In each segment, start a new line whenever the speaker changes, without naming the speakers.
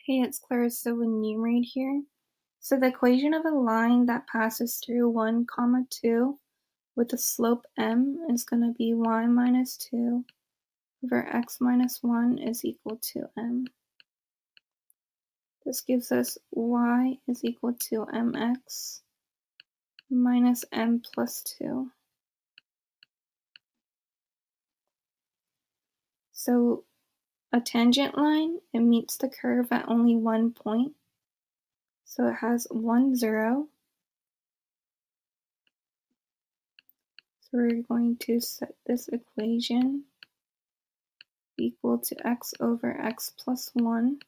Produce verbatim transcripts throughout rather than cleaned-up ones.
Hey, it's Clarissa with Numeraid here. So the equation of a line that passes through one comma two with a slope m is going to be y minus two over x minus one is equal to m. This gives us y is equal to mx minus m plus two. So a tangent line, it meets the curve at only one point. So it has one zero. So we're going to set this equation equal to x over x plus one.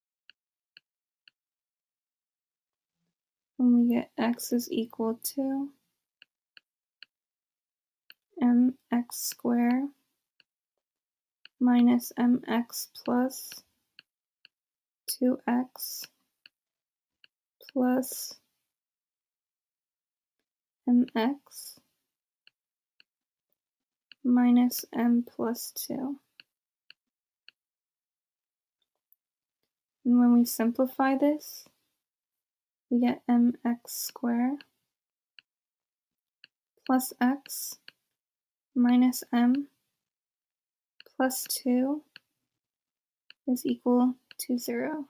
And we get x is equal to mx squared minus mx plus two x plus mx minus m plus two. And when we simplify this, we get mx squared plus x minus m plus two is equal to zero.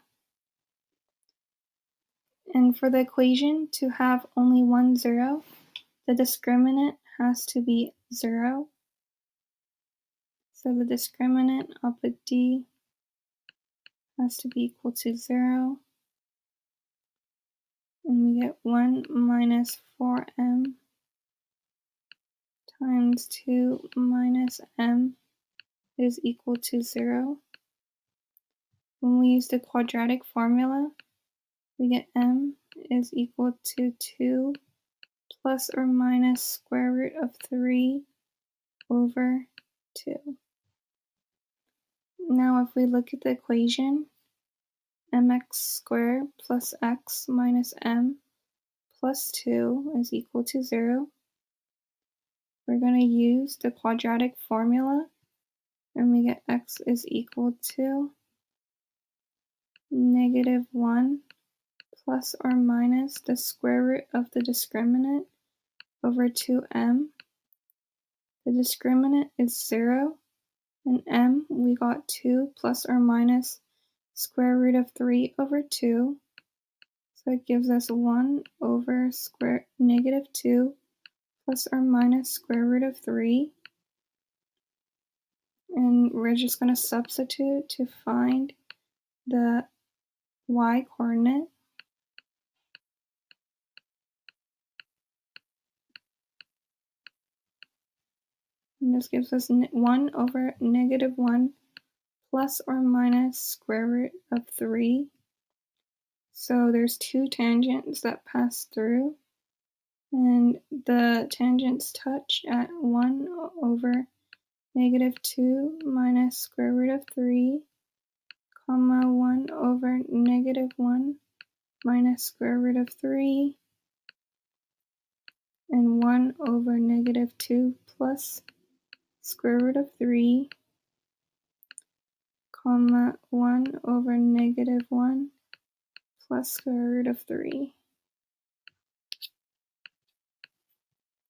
And for the equation to have only one zero, the discriminant has to be zero. So the discriminant, I'll put d, has to be equal to zero. And we get one minus four m times two minus m is equal to zero. When we use the quadratic formula, we get m is equal to two plus or minus square root of three over two. Now if we look at the equation, mx squared plus x minus m plus two is equal to zero. We're going to use the quadratic formula, and we get x is equal to negative one plus or minus the square root of the discriminant over two m. The discriminant is zero, and m, we got two plus or minus square root of three over two. So it gives us one over square negative two plus or minus square root of three. And we're just going to substitute to find the y coordinate. And this gives us one over negative one plus or minus square root of three. So there's two tangents that pass through, and the tangents touch at one over negative two minus square root of three, comma one over negative one minus square root of three, and one over negative two plus square root of three, comma one over negative one plus square root of three.